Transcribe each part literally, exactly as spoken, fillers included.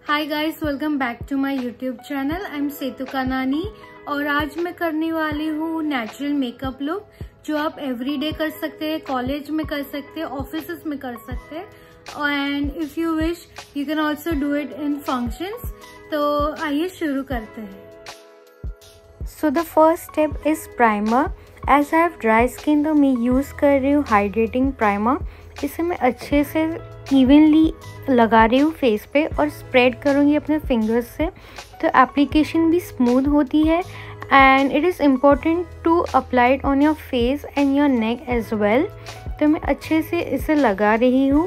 Hi guys, welcome back to my YouTube channel. I am Setu Kanani और आज मैं करने वाली हूँ नेचुरल मेकअप लुक जो आप एवरीडे कर सकते हैं, कॉलेज में कर सकते हैं, ऑफिसेस में कर सकते हैं and if you wish you can also do it in functions. तो आइए शुरू करते हैं। So the first step is primer. As I have dry skin तो मैं यूज़ कर रही हूँ हाइड्रेटिंग प्राइमर। इसे मैं अच्छे से इवनली लगा रही हूँ फेस पे और स्प्रेड करूँगी अपने फिंगर्स से, तो एप्लीकेशन भी स्मूथ होती है and it is important to apply it on your face and your neck as well. तो मैं अच्छे से इसे लगा रही हूँ।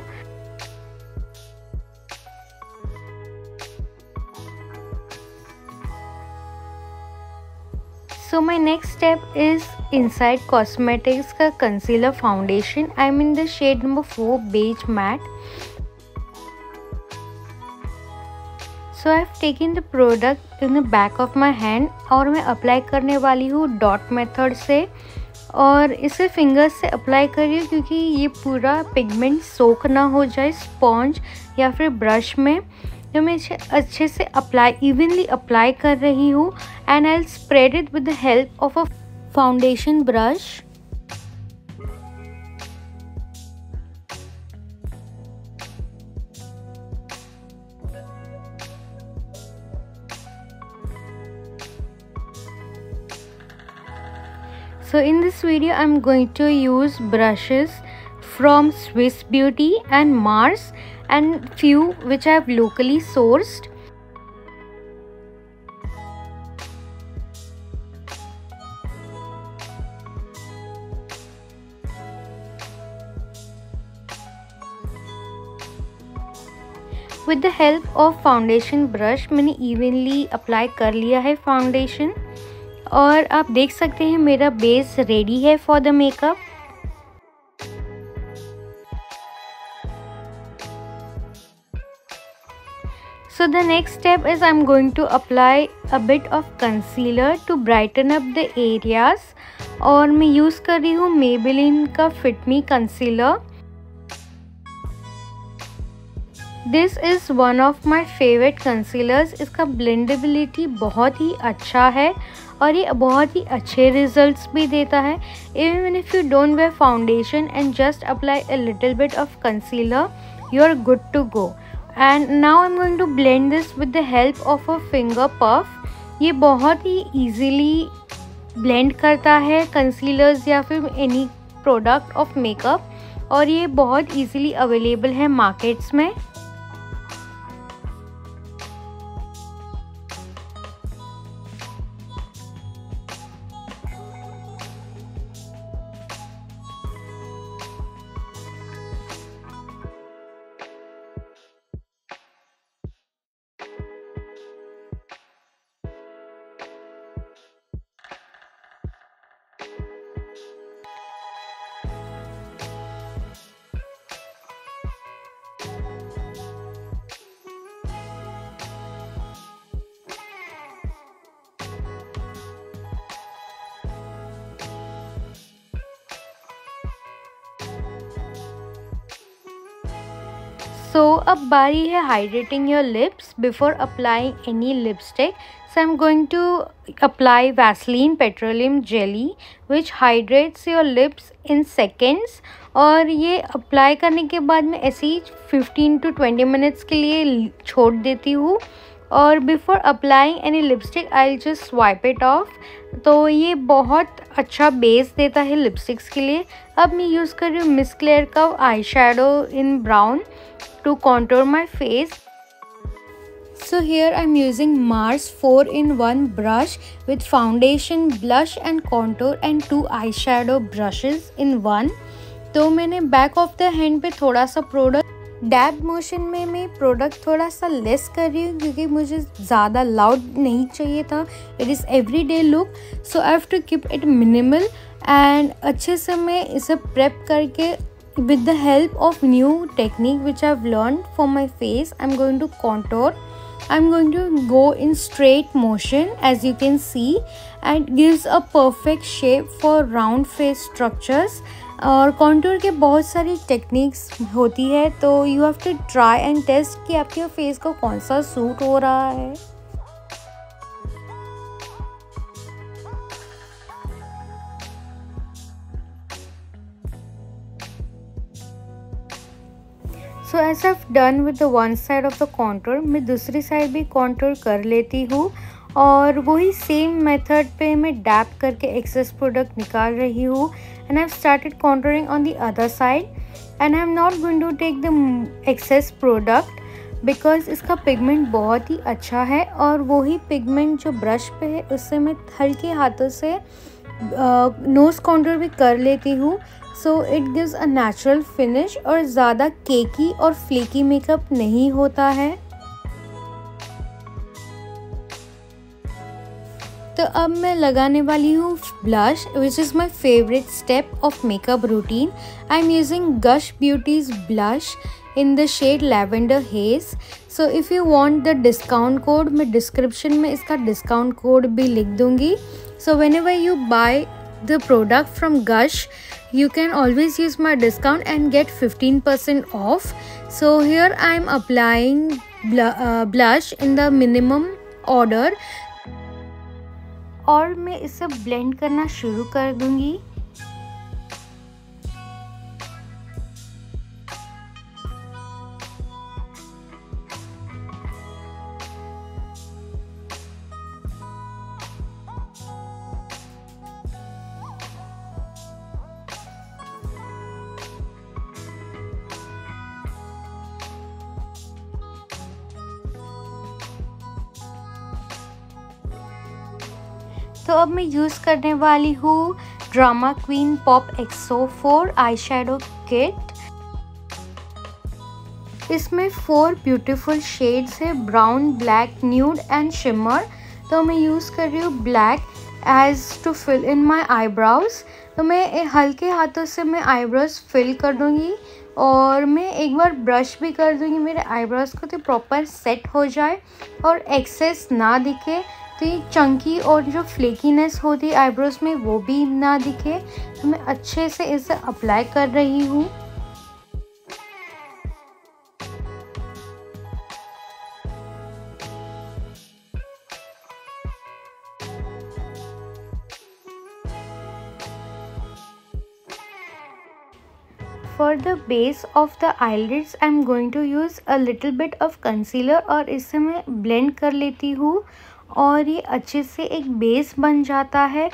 So my next step is Inside Cosmetics का concealer foundation. I'm in the shade number four beige matte. So I've taken the product in the back of my hand और मैं अप्लाई करने वाली हूँ डॉट मेथड से और इसे fingers से अप्लाई कर रही हूँ क्योंकि ये पूरा पिगमेंट सोक ना हो जाए स्पॉन्ज या फिर ब्रश में। तो मैं इसे अच्छे से अप्लाई इवनली अप्लाई कर रही हूँ and I will spread it with the help of a foundation brush. So in this video I'm going to use brushes from Swiss Beauty and Mars and few which I have locally sourced. With the help of foundation brush मैंने evenly apply कर लिया है foundation और आप देख सकते हैं मेरा बेस रेडी है for the makeup. So the next step is I'm going to apply a bit of concealer to brighten up the areas और मैं यूज़ कर रही हूँ Maybelline का Fit Me concealer. This is one of my favorite concealers. इसका blendability बहुत ही अच्छा है और ये बहुत ही अच्छे results भी देता है। Even if you don't wear foundation and just apply a little bit of concealer, you are good to go. And now I'm going to blend this with the help of a finger puff. ये बहुत ही easily blend करता है concealers या फिर any product of makeup और ये बहुत easily available है markets में। So अब बारी है hydrating your lips before applying any lipstick. So I'm going to apply Vaseline Petroleum Jelly which hydrates your lips in seconds. और ये अप्लाई करने के बाद मैं ऐसे ही fifteen to twenty minutes के लिए छोड़ देती हूँ और before applying any lipstick I'll just swipe it off. तो ये बहुत अच्छा बेस देता है लिपस्टिक्स के लिए। अब मैं यूज़ कर रही हूँ मिस क्लेयर का eye shadow in brown to contour my face. So here I'm using Mars four in one brush with foundation, blush and contour and two eyeshadow brushes in one. तो मैंने back of the hand पे थोड़ा सा product dab motion में मैं product थोड़ा सा less कर रही हूँ क्योंकि मुझे ज़्यादा लाउड नहीं चाहिए था। It is everyday look so I have to keep it minimal and अच्छे से मैं इसे प्रेप करके with the help of new technique which I've learned for my face I'm going to contour. I'm going to go in straight motion as you can see and gives a perfect shape for round face structures. और contour के बहुत सारी techniques होती है, तो you have to try and test कि आपके face को कौन सा सूट हो रहा है। So as I done with the one side of the contour, मैं दूसरी साइड भी कॉन्टूर कर लेती हूँ और वही सेम मेथड पे मैं डैप करके एक्सेस प्रोडक्ट निकाल रही हूँ। And I have started contouring on the other side and I am not going to take the excess product because इसका पिगमेंट बहुत ही अच्छा है और वही पिगमेंट जो ब्रश पे है उससे मैं हल्के हाथों से नोज़ कॉन्टूर भी कर लेती हूँ। So it gives a natural finish और ज़्यादा केकी और फ्लेकी मेकअप नहीं होता है। तो अब मैं लगाने वाली हूँ blush, which is my favourite step of makeup routine. I am using Gush Beauty's blush in the shade lavender haze. So if you want the discount code, मैं description में इसका discount code भी लिख दूँगी. So whenever you buy the product from Gush, you can always use my discount and get fifteen percent off. So here I am applying bl uh, blush in the minimum order. और मैं इसे blend करना शुरू कर दूँगी. तो अब मैं यूज़ करने वाली हूँ Drama Queen Pop Exo four eye shadow kit. इसमें फोर ब्यूटीफुल शेड्स है, brown, black, nude and shimmer. तो मैं यूज़ कर रही हूँ black as to fill in my eyebrows. तो मैं हल्के हाथों से मैं आईब्रोज फिल कर दूँगी और मैं एक बार ब्रश भी कर दूँगी मेरे आईब्रोज को, तो प्रॉपर सेट हो जाए और एक्सेस ना दिखे, तो ये चंकी और जो फ्लेकीनेस होती है आईब्रोज में वो भी ना दिखे। तो मैं अच्छे से इसे अप्लाई कर रही हूँ। For the base of the eyelids, I am going to use a little bit of concealer और इसे मैं blend कर लेती हूँ और ये अच्छे से एक बेस बन जाता है।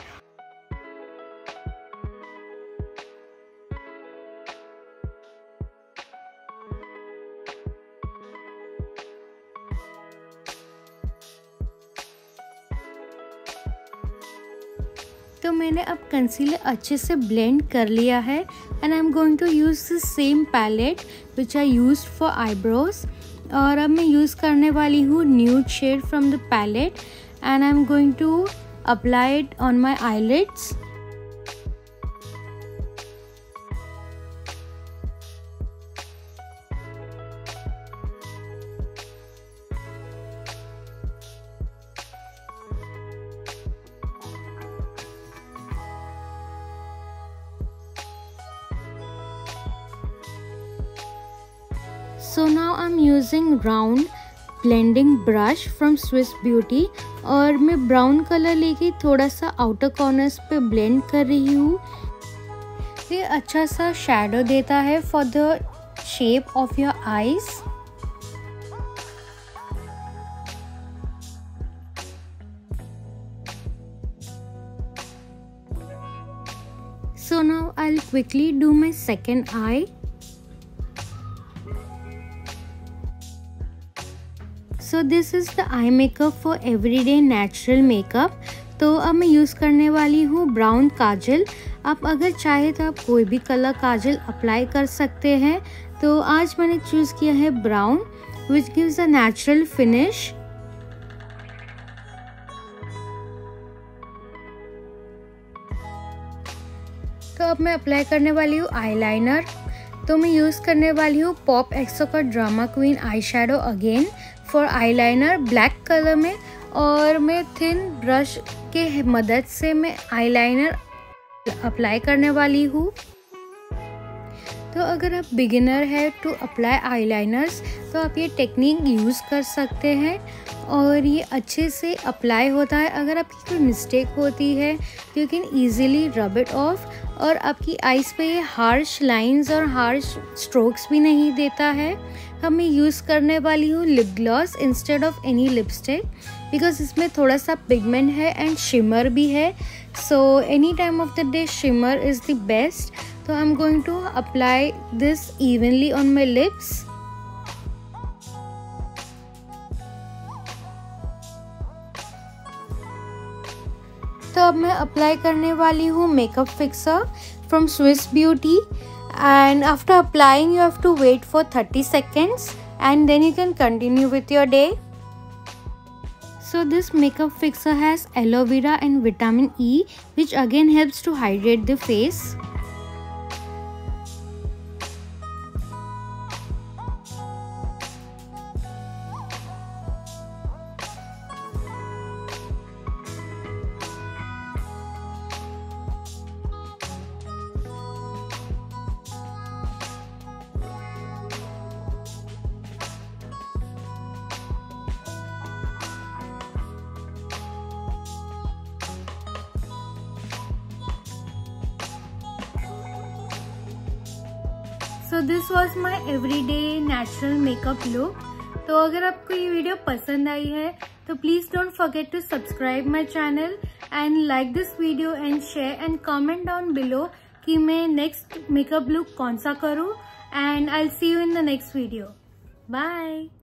तो मैंने अब कंसीलर अच्छे से ब्लेंड कर लिया है and I am going to use the same palette which I used for eyebrows. और अब मैं यूज़ करने वाली हूँ nude shade from the palette and I am going to apply it on my eyelids. So now I'm using round blending brush from Swiss Beauty और मैं brown colour लेके थोड़ा सा आउटर कॉर्नर्स पे ब्लेंड कर रही हूँ। ये अच्छा सा शैडो देता है for the shape of your eyes. So now I'll quickly do my second eye. So this is the eye makeup for everyday natural makeup. तो अब मैं यूज़ करने वाली हूँ ब्राउन काजल। आप अगर चाहे तो आप कोई भी कलर काजल अप्लाई कर सकते हैं। तो आज मैंने चूज़ किया है brown which gives a natural finish. तो अब मैं अप्लाई करने वाली हूँ आईलाइनर। तो मैं यूज़ करने वाली हूँ पॉप एक्सो का Drama Queen eye shadow again for eyeliner black colour में, और मैं थिन ब्रश के मदद से मैं आईलाइनर अप्लाई करने वाली हूँ। तो अगर आप बिगिनर है टू अप्लाई आईलाइनर्स तो आप ये टेक्निक यूज़ कर सकते हैं और ये अच्छे से अप्लाई होता है। अगर आपकी कोई मिस्टेक होती है you can easily rub it off और आपकी आईज़ पे ये हार्श लाइंस और हार्श स्ट्रोक्स भी नहीं देता है। अब मैं यूज़ करने वाली हूँ lip gloss instead of any lipstick because इसमें थोड़ा सा पिगमेंट है एंड शिमर भी है, so any time of the day shimmer is the best. तो I am going to apply this evenly on my lips. तो अब मैं अप्लाई करने वाली हूँ makeup fixer from Swiss Beauty and after applying you have to wait for thirty seconds and then you can continue with your day. So this makeup fixer has aloe vera and vitamin E which again helps to hydrate the face. So this was my everyday natural makeup look. तो अगर आपको ये video पसंद आई है तो please don't forget to subscribe my channel and like this video and share and comment down below कि मैं नेक्स्ट मेकअप लुक कौन सा करूँ and I will see you in the next video. Bye.